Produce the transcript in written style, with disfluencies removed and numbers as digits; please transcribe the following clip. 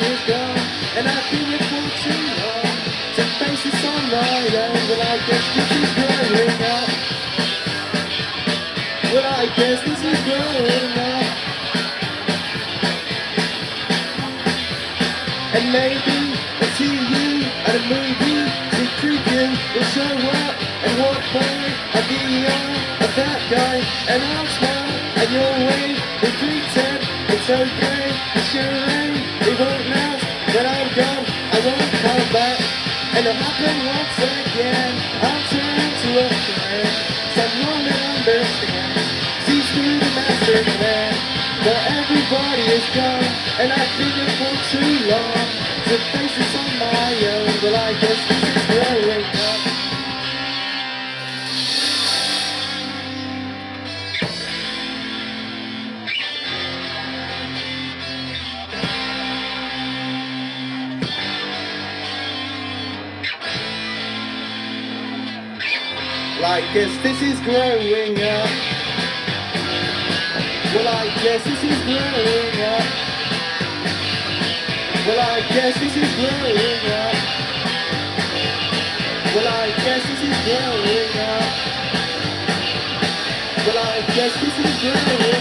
is gone, and I've been here for too long to face this on my own. Well, I guess this is growing up. Well, I guess this is growing up. And maybe I'll see you at a movie, see Creepin' will show up and walk by. I'll be on of that guy, and I'll smile at your way. We pretend it's okay, it's charade. It won't last, but I'm gone, I won't come back. And it'll happen once again. I'll turn to a friend, someone that understands, sees through the master plan. But everybody is gone, and I've been here for too long to face this on my own. Well, I guess this is growing up. Well, I guess this is growing up. Well, I guess this is growing up. Well, I guess this is growing up. Well, I guess this is growing up. Well, I guess this is growing up.